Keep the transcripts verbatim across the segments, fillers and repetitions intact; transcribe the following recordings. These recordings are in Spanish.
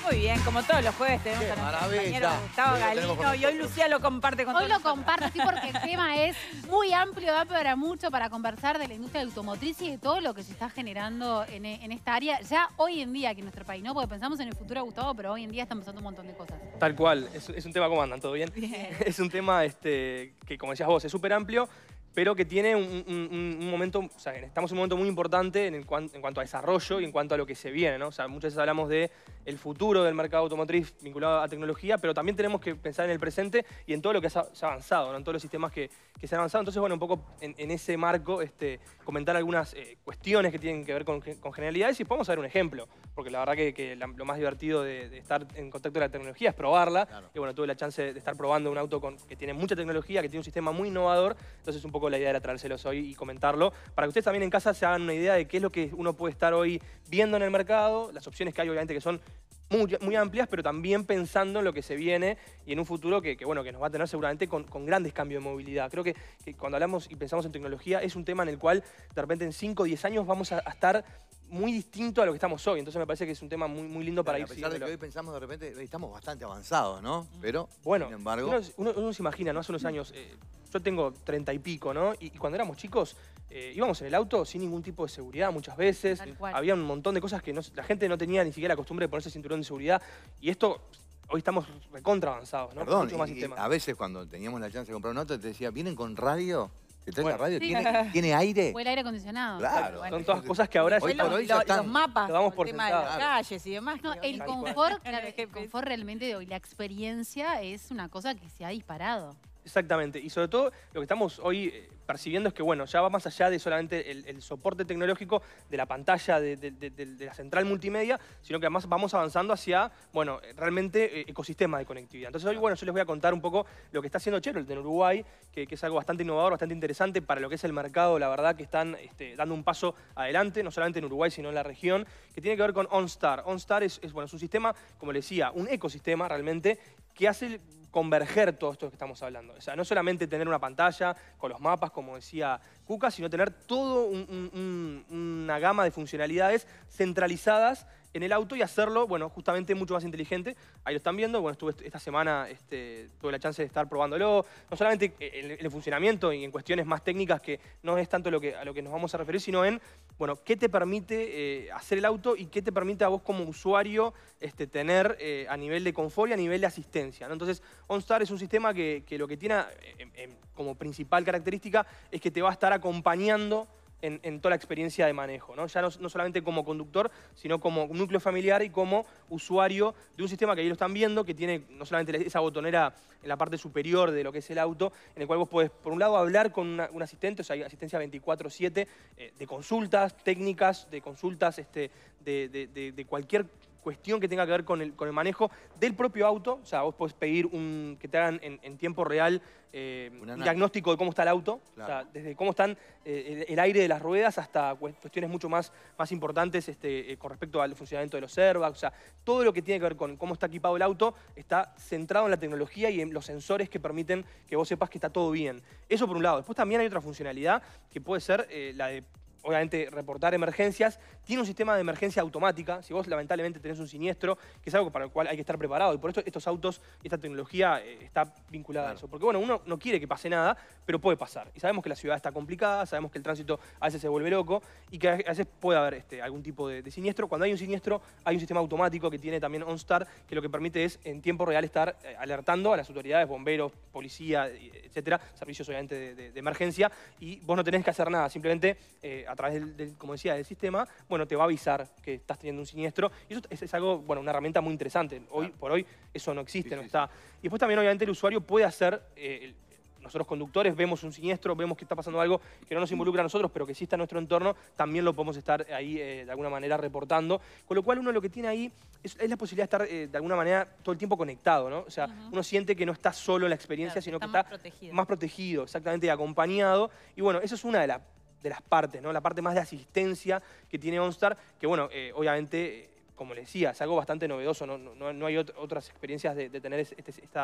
Muy bien, como todos los jueves tenemos Qué a nuestro maravilla. compañero Gustavo Hoy lo tenemos Galino con y hoy nosotros. Lucía lo comparte con Hoy todos lo nosotros. comparto, sí, porque el tema es muy amplio, da para mucho, para conversar de la industria automotriz y de todo lo que se está generando en, en esta área, ya hoy en día aquí en nuestro país, ¿no? Porque pensamos en el futuro, Gustavo, pero hoy en día están pasando un montón de cosas. Tal cual, es, es un tema, ¿cómo andan? ¿Todo bien? Bien. Es un tema este, que, como decías vos, es súper amplio, pero que tiene un, un- un momento, o sea, estamos en un momento muy importante en, el cuan- en cuanto a desarrollo y en cuanto a lo que se viene, ¿no? O sea, muchas veces hablamos de el futuro del mercado automotriz vinculado a tecnología, pero también tenemos que pensar en el presente y en todo lo que se ha, se ha avanzado, ¿no? En todos los sistemas que, que se han avanzado. Entonces, bueno, un poco en, en ese marco, este, comentar algunas eh, cuestiones que tienen que ver con, con generalidades y podemos dar un ejemplo, porque la verdad que, que la- lo más divertido de, de estar en contacto con la tecnología es probarla. Claro. Y bueno, tuve la chance de estar probando un auto con, que tiene mucha tecnología, que tiene un sistema muy innovador. Entonces, un poco la idea era traérselos hoy y comentarlo, para que ustedes también en casa se hagan una idea de qué es lo que uno puede estar hoy viendo en el mercado, las opciones que hay, obviamente, que son muy, muy amplias, pero también pensando en lo que se viene y en un futuro que, que, bueno, que nos va a tener seguramente con, con grandes cambios de movilidad. Creo que, que cuando hablamos y pensamos en tecnología, es un tema en el cual de repente en cinco o diez años vamos a, a estar muy distinto a lo que estamos hoy. Entonces me parece que es un tema muy, muy lindo para Claro, ir a pesar de que siguiéndolo. hoy pensamos de repente, hoy estamos bastante avanzados, ¿no? Pero, Bueno, sin embargo, uno, uno- uno se imagina, ¿no? Hace unos años, eh, yo tengo treinta y pico, ¿no? Y, y cuando éramos chicos, eh, íbamos en el auto sin ningún tipo de seguridad muchas veces. Tal cual. Había un montón de cosas que no- la gente no tenía ni siquiera la costumbre de ponerse cinturón de seguridad. Y esto, hoy estamos recontra avanzados, ¿no? perdón, Mucho más y- y sistemas. a veces cuando teníamos la chance de comprar un auto, te decía, ¿vienen con radio? ¿Te trae Bueno. la radio? Sí. ¿Tiene, ¿tiene aire? O el aire acondicionado. Claro. Bueno. Son todas cosas que ahora... Hoy Hoy por los, hoy ya los- están. los mapas, Lo damos con por el tema de sentado. las Claro. calles y demás. No, que el hoy- confort, En el claro, el G P S. confort realmente de hoy, la experiencia es una cosa que se ha disparado. Exactamente, y sobre todo lo que estamos hoy eh, percibiendo es que, bueno, ya va más allá de solamente el, el soporte tecnológico de la pantalla, de, de- de- de- de la central multimedia, sino que además vamos avanzando hacia, bueno, eh, realmente eh, ecosistema de conectividad. Entonces hoy, bueno, yo les voy a contar un poco lo que está haciendo Cherolt en Uruguay, que, que es algo bastante innovador, bastante interesante para lo que es el mercado, la verdad que están este, dando un paso adelante, no solamente en Uruguay, sino en la región, que tiene que ver con OnStar. OnStar es, es, bueno, es un sistema, como les decía, un ecosistema realmente, que hace converger todo esto que estamos hablando. O sea, no solamente tener una pantalla con los mapas, como decía Cuca, sino tener todo un- un- un- una gama de funcionalidades centralizadas en el auto y hacerlo, bueno, justamente mucho más inteligente. Ahí lo están viendo. Bueno, estuve est- esta semana, este, tuve la chance de estar probándolo. No solamente en en el funcionamiento y en cuestiones más técnicas, que no es tanto lo que, a lo que nos vamos a referir, sino en, bueno, qué te permite eh, hacer el auto y qué te permite a vos como usuario este, tener eh, a nivel de confort y a nivel de asistencia, ¿no? Entonces, OnStar es un sistema que, que lo que tiene eh, eh, como principal característica es que te va a estar acompañando en, en toda la experiencia de manejo, ¿no? Ya no, no solamente como conductor, sino como núcleo familiar y como usuario de un sistema que ahí lo están viendo, que tiene no solamente esa botonera en la parte superior de lo que es el auto, en el cual vos podés, por un lado, hablar con una- un asistente, o sea, hay asistencia veinticuatro siete, eh, de consultas técnicas, de consultas este, de, de- de- de cualquier cuestión que tenga que ver con el, con el manejo del propio auto. O sea, vos podés pedir un, que te hagan en, en tiempo real eh, Un un análisis. diagnóstico de cómo está el auto. Claro. O sea, desde cómo están eh, el, el aire de las ruedas hasta cues- cuestiones mucho más, más importantes este, eh, con respecto al funcionamiento de los airbags. O sea, todo lo que tiene que ver con cómo está equipado el auto está centrado en la tecnología y en los sensores que permiten que vos sepas que está todo bien. Eso por un lado. Después también hay otra funcionalidad que puede ser eh, la de, obviamente, reportar emergencias. Tiene un sistema de emergencia automática. Si vos lamentablemente tenés un siniestro, que es algo para el cual hay que estar preparado. Y por esto estos autos, esta tecnología eh, está vinculada Claro. a eso. Porque bueno, uno no quiere que pase nada, pero puede pasar. Y sabemos que la ciudad está complicada, sabemos que el tránsito a veces se vuelve loco y que a veces puede haber este, algún tipo de, de siniestro. Cuando hay un siniestro, hay un sistema automático que tiene también OnStar, que lo que permite es en tiempo real estar eh, alertando a las autoridades, bomberos, policía, y- etcétera, servicios obviamente de, de- de emergencia, y vos no tenés que hacer nada, simplemente eh, a través del, del, como decía, del sistema, bueno, te va a avisar que estás teniendo un siniestro, y eso es, es algo, bueno, una herramienta muy interesante. Hoy Claro. por hoy eso no existe, Sí, no sí, está. Y después también obviamente el usuario puede hacer, eh, el- nosotros conductores vemos un siniestro, vemos que está pasando algo que no nos involucra a nosotros, pero que sí está en nuestro entorno, también lo podemos estar ahí eh, de alguna manera reportando. Con lo cual uno lo que tiene ahí es, es la posibilidad de estar eh, de alguna manera todo el tiempo conectado, ¿no? O sea, Ujú. uno siente que no está solo en la experiencia, Claro, sino que está está más protegido. más protegido, exactamente, y acompañado. Y bueno, eso es una de, la- de las partes, ¿no? La parte más de asistencia que tiene OnStar, que bueno, eh, obviamente, eh, como les decía, es algo bastante novedoso, no, no, no hay ot- otras experiencias de, de tener es- este- esta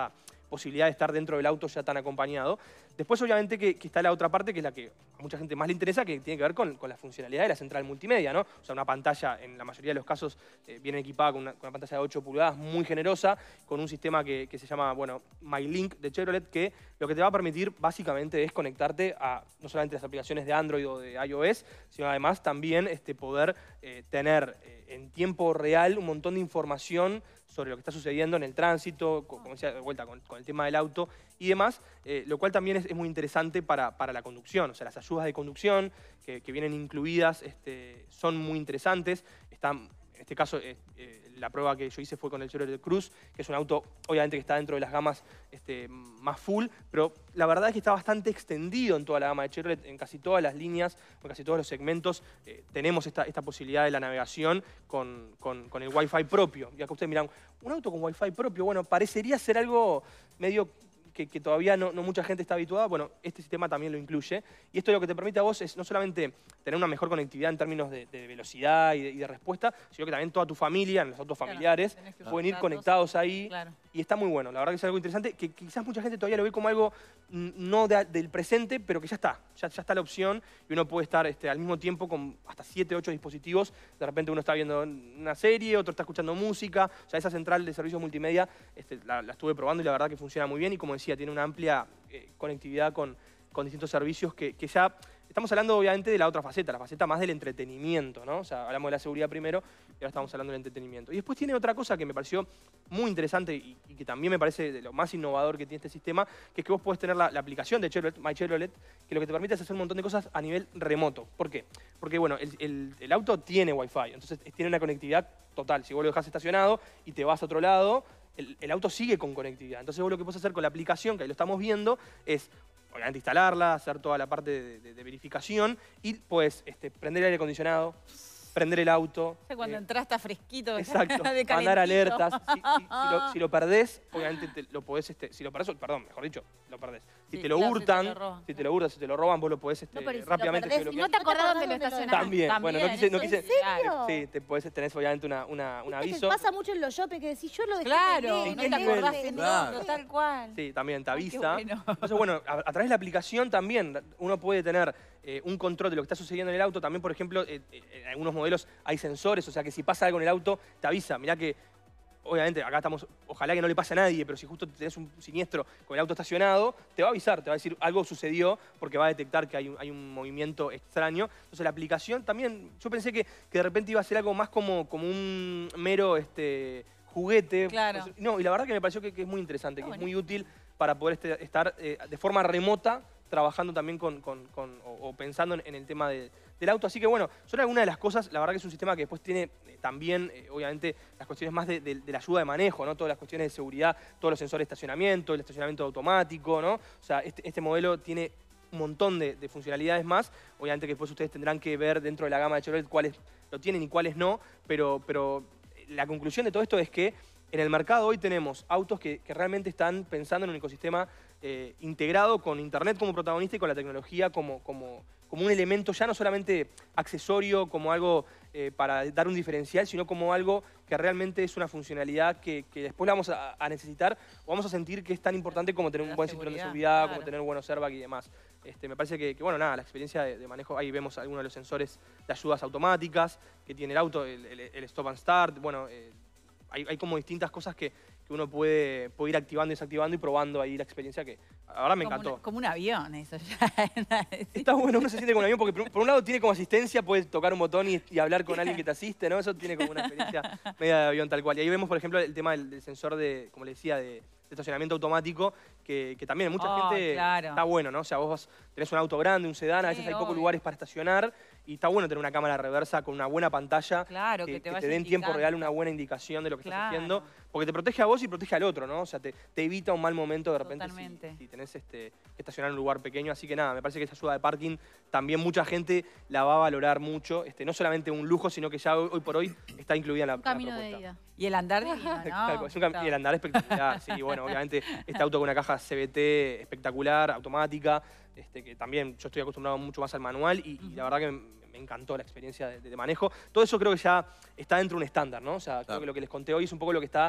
posibilidad de estar dentro del auto ya tan acompañado. Después, obviamente, que, que está la otra parte, que es la que a mucha gente más le interesa, que tiene que ver con, con la funcionalidad de la central multimedia, ¿no? O sea, una pantalla, en la mayoría de los casos, eh, viene equipada con una, con una pantalla de ocho pulgadas muy generosa, con un sistema que, que se llama, bueno, MyLink de Chevrolet, que lo que te va a permitir, básicamente, es conectarte a no solamente las aplicaciones de Android o de iOS, sino además también este, poder eh, tener eh, en tiempo real un montón de información sobre lo que está sucediendo en el tránsito, como decía, de vuelta con, con el tema del auto y demás, eh, lo cual también es, es muy interesante para, para la conducción. O sea, las ayudas de conducción que, que vienen incluidas este, son muy interesantes. Están, en este caso, eh, eh, la prueba que yo hice fue con el Chevrolet Cruze, que es un auto, obviamente, que está dentro de las gamas este, más full, pero la verdad es que está bastante extendido en toda la gama de Chevrolet, en casi todas las líneas, en casi todos los segmentos, eh, tenemos esta, esta posibilidad de la navegación con, con, con el Wi-Fi propio. Y acá ustedes miran, un auto con Wi-Fi propio, bueno, parecería ser algo medio que, que todavía no, no mucha gente está habituada. Bueno, este sistema también lo incluye. Y esto lo que te permite a vos es no solamente tener una mejor conectividad en términos de, de velocidad y de, y de respuesta, sino que también toda tu familia, los autos familiares, claro, pueden ir conectados ahí. Claro. Y está muy bueno. La verdad que es algo interesante, que quizás mucha gente todavía lo ve como algo no de, del presente, pero que ya está. Ya, ya está la opción y uno puede estar este, al mismo tiempo con hasta siete, ocho dispositivos. De repente uno está viendo una serie, otro está escuchando música. O sea, esa central de servicios multimedia este, la, la estuve probando y la verdad que funciona muy bien. Y como decía, tiene una amplia eh, conectividad con, con distintos servicios que, que ya... Estamos hablando, obviamente, de la otra faceta, la faceta más del entretenimiento, ¿no? O sea, hablamos de la seguridad primero y ahora estamos hablando del entretenimiento. Y después tiene otra cosa que me pareció muy interesante y, y que también me parece de lo más innovador que tiene este sistema, que es que vos podés tener la, la aplicación de Chevrolet, My Chevrolet, que lo que te permite es hacer un montón de cosas a nivel remoto. ¿Por qué? Porque, bueno, el, el, el auto tiene Wi-Fi, entonces tiene una conectividad total. Si vos lo dejás estacionado y te vas a otro lado, el, el auto sigue con conectividad. Entonces vos lo que podés hacer con la aplicación, que ahí lo estamos viendo, es... obviamente instalarla, hacer toda la parte de, de, de verificación y pues este, prender el aire acondicionado, prender el auto. O sea, cuando eh, entras está fresquito. Exacto, de mandar alertas. Si, si, si, lo, si lo perdés, obviamente te, lo podés, este, si lo perdés, perdón, mejor dicho, lo perdés. Si Sí, te lo claro, hurtan, si te lo si te lo hurtan, si te lo roban, vos lo podés este, No, pero si lo rápidamente perdés, desbloquear. si no te acordás dónde lo estacionaste. También, También, bueno, no quise... No eso quise es serio. Sí, te podés, tenés obviamente una, una, un Viste que aviso. pasa mucho en los shopping que decís, yo lo dejé. Claro, en no el te negro, acordás en de el Claro. todo, tal cual. Sí, también te Ay, qué avisa. bueno. Entonces, bueno, a, a través de la aplicación también uno puede tener eh, un control de lo que está sucediendo en el auto. También, por ejemplo, eh, eh, en algunos modelos hay sensores, o sea que si pasa algo en el auto, te avisa. Mirá que, obviamente, acá estamos, ojalá que no le pase a nadie, pero si justo tenés un siniestro con el auto estacionado, te va a avisar, te va a decir algo sucedió porque va a detectar que hay un, hay un movimiento extraño. Entonces la aplicación también, yo pensé que, que de repente iba a ser algo más como, como un mero este, juguete. Claro. Pues, no, y la verdad que me pareció que, que es muy interesante, Ah, que bueno. es muy útil para poder este, estar eh, de forma remota trabajando también con, con- con- o, o pensando en, en el tema de- del auto. Así que bueno, son algunas de las cosas. La verdad que es un sistema que después tiene eh, también, eh, obviamente, las cuestiones más de, de- de la ayuda de manejo, ¿no? Todas las cuestiones de seguridad, todos los sensores de estacionamiento, el estacionamiento automático, ¿no? O sea, este, este modelo tiene un montón de, de funcionalidades más. Obviamente que después ustedes tendrán que ver dentro de la gama de Chevrolet cuáles lo tienen y cuáles no, pero, pero la conclusión de todo esto es que en el mercado hoy tenemos autos que, que realmente están pensando en un ecosistema eh, integrado con Internet como protagonista y con la tecnología como, como, como un elemento ya no solamente accesorio, como algo eh, para dar un diferencial, sino como algo que realmente es una funcionalidad que, que después la vamos a, a necesitar o vamos a sentir que es tan importante como tener un La buen cinturón de seguridad, seguridad, claro. como tener buenos airbags y demás. Este, me parece que, que, bueno, nada, la experiencia de, de manejo, ahí vemos algunos de los sensores de ayudas automáticas que tiene el auto, el, el- el stop and start, bueno, eh, hay, hay como distintas cosas que, que uno puede, puede ir activando y desactivando y probando ahí la experiencia que ahora me Como encantó. una- como un avión, eso ya. Está bueno, uno se siente como un avión porque por un, por un lado tiene como asistencia, puedes tocar un botón y, y hablar con alguien que te asiste, ¿no? Eso tiene como una experiencia media de avión tal cual. Y ahí vemos, por ejemplo, el tema del, del sensor de, como le decía, de, de estacionamiento automático, que, que también mucha Oh, gente claro. está bueno, ¿no? O sea, vos vas- tenés un auto grande, un sedán, a Sí, veces hay pocos obvio. lugares para estacionar y está bueno tener una cámara reversa con una buena pantalla Claro, que, que te que vaya te dé en tiempo indicando. real una buena indicación de lo que estás Claro. haciendo, porque te protege a vos y protege al otro, ¿no? O sea, te, te evita un mal momento de repente si, Totalmente. si tenés este, que estacionar en un lugar pequeño. Así que nada, me parece que esa ayuda de parking también mucha gente la va a valorar mucho. Este, no solamente un lujo, sino que ya hoy, hoy por hoy está incluida en la, Un en la camino de propuesta. ida. Y el andar divino, Tal ¿no? cual, es un cam- y el andar espectacular, sí, bueno, obviamente este auto con una caja C V T espectacular, automática, este, que también yo estoy acostumbrado mucho más al manual y, y la verdad que me, me encantó la experiencia de, de manejo. Todo eso creo que ya está dentro de un estándar, ¿no? O sea, creo Claro. que lo que les conté hoy es un poco lo que está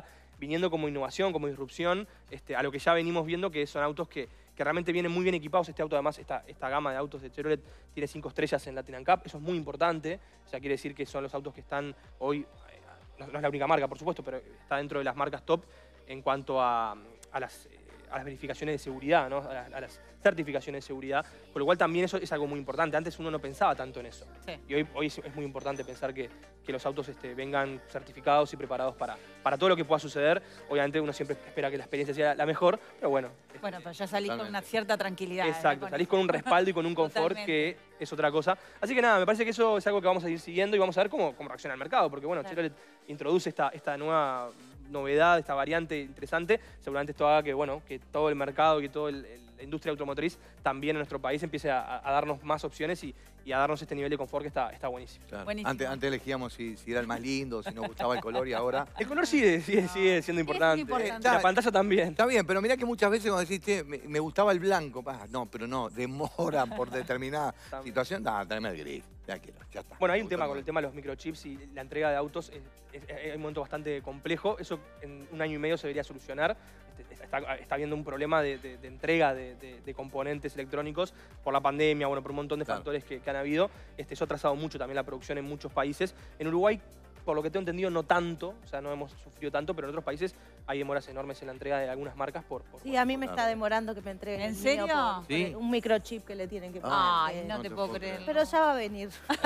viniendo como innovación, como disrupción, este, a lo que ya venimos viendo, que son autos que, que realmente vienen muy bien equipados. Este auto, además, esta, esta gama de autos de Chevrolet tiene cinco estrellas en Latin Cup. Eso es muy importante. O sea, quiere decir que son los autos que están hoy, no, no es la única marca, por supuesto, pero está dentro de las marcas top en cuanto a, a las... a las verificaciones de seguridad, ¿no? a, las, a las certificaciones de seguridad, con lo cual también eso es algo muy importante. Antes uno no pensaba tanto en eso. Sí. Y hoy, hoy es, es muy importante pensar que, que los autos este, vengan certificados y preparados para, para todo lo que pueda suceder. Obviamente uno siempre espera que la experiencia sea la mejor, pero bueno. este, Bueno, pero ya salís con Totalmente. una cierta tranquilidad. Exacto, ¿no? salís con un respaldo y con un confort Totalmente. que es otra cosa. Así que nada, me parece que eso es algo que vamos a ir siguiendo y vamos a ver cómo, cómo reacciona el mercado, porque bueno, Claro. Chevrolet introduce esta, esta nueva novedad, esta variante interesante. Seguramente esto haga que, bueno, que todo el mercado, que toda la industria automotriz también en nuestro país empiece a, a darnos más opciones y, y a darnos este nivel de confort que está, está buenísimo. Claro. Buenísimo. Antes, antes elegíamos si, si era el más lindo, si nos gustaba el color y ahora... El color sigue, sigue, sigue siendo importante. importante. La pantalla también. Está bien, pero mirá que muchas veces cuando decís, "Che, me, me gustaba el blanco", ah, no, pero no, demoran por determinada También. situación, no, tráeme el gris, ya quiero, ya está. Bueno, hay un Me tema gusta con el tema de los microchips y la entrega de autos. Es, es- es un momento bastante complejo. Eso en un año y medio se debería solucionar. Este, Está, está habiendo un problema de, de- de entrega de, de- de componentes electrónicos por la pandemia, bueno, por un montón de Claro. factores que, que han habido. Este, eso ha atrasado mucho también la producción en muchos países. En Uruguay, por lo que tengo entendido, no tanto. O sea, no hemos sufrido tanto, pero en otros países hay demoras enormes en la entrega de algunas marcas por... por- Sí, a mí me Claro. está demorando que me entreguen ¿En el mío serio? por- por Sí. un microchip que le tienen que poner. Ay, Eh, no, No te te puedo puedo creer. creer. Pero ya va a venir.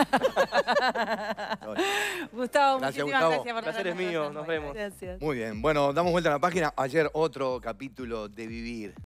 Gustavo, Gracias, muchísimas Gustavo. gracias por El placer es traernos mío, cosas nos buenas. vemos. Gracias. Muy bien, bueno, damos vuelta a la página. Ayer otro capítulo de Vivir.